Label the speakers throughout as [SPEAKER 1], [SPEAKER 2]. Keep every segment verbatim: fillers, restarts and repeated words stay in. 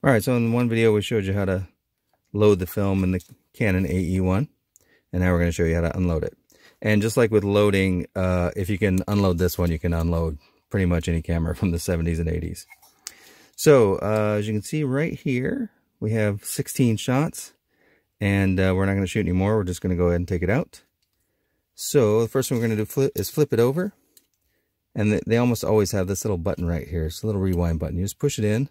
[SPEAKER 1] All right, so in one video we showed you how to load the film in the Canon A E one, and now we're going to show you how to unload it. And just like with loading, uh, if you can unload this one, you can unload pretty much any camera from the seventies and eighties. So uh, as you can see right here, we have sixteen shots, and uh, we're not going to shoot anymore. We're just going to go ahead and take it out. So the first thing we're going to do flip, is flip it over, and they, they almost always have this little button right here. It's a little rewind button. You just push it in.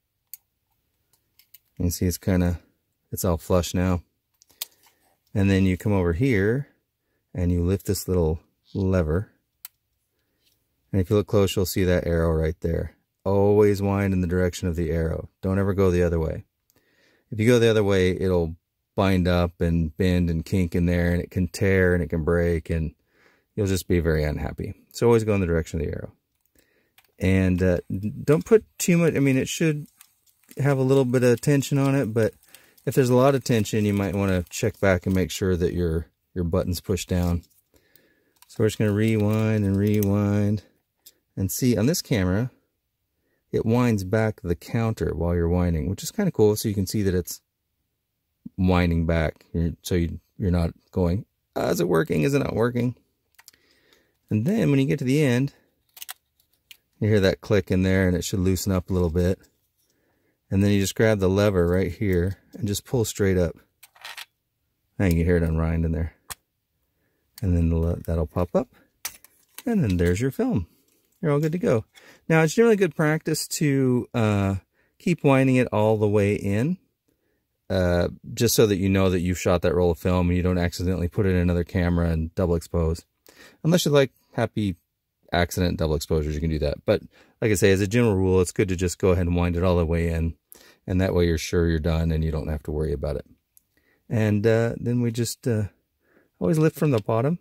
[SPEAKER 1] You can see it's kind of, it's all flush now. And then you come over here and you lift this little lever. And if you look close, you'll see that arrow right there. Always wind in the direction of the arrow. Don't ever go the other way. If you go the other way, it'll bind up and bend and kink in there, and it can tear and it can break, and you'll just be very unhappy. So always go in the direction of the arrow. And uh, don't put too much, I mean, it should have a little bit of tension on it, but if there's a lot of tension, you might want to check back and make sure that your your button's pushed down. So we're just going to rewind and rewind, and see on this camera it winds back the counter while you're winding, which is kind of cool. So you can see that it's winding back, so you, you're not going, oh, is it working, is it not working? And then when you get to the end, you hear that click in there, and it should loosen up a little bit. And then you just grab the lever right here and just pull straight up. Now you can hear it unwind in there. And then that'll pop up. And then there's your film. You're all good to go. Now, it's generally good practice to uh, keep winding it all the way in. Uh, just so that you know that you've shot that roll of film and you don't accidentally put it in another camera and double expose. Unless you like happy accident double exposures, you can do that. But like I say, as a general rule, it's good to just go ahead and wind it all the way in. And that way you're sure you're done and you don't have to worry about it. And uh, then we just uh, always lift from the bottom.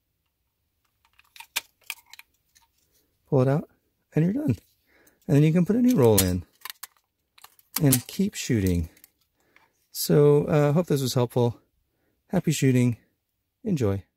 [SPEAKER 1] Pull it out and you're done. And then you can put a new roll in and keep shooting. So I uh, hope this was helpful. Happy shooting. Enjoy.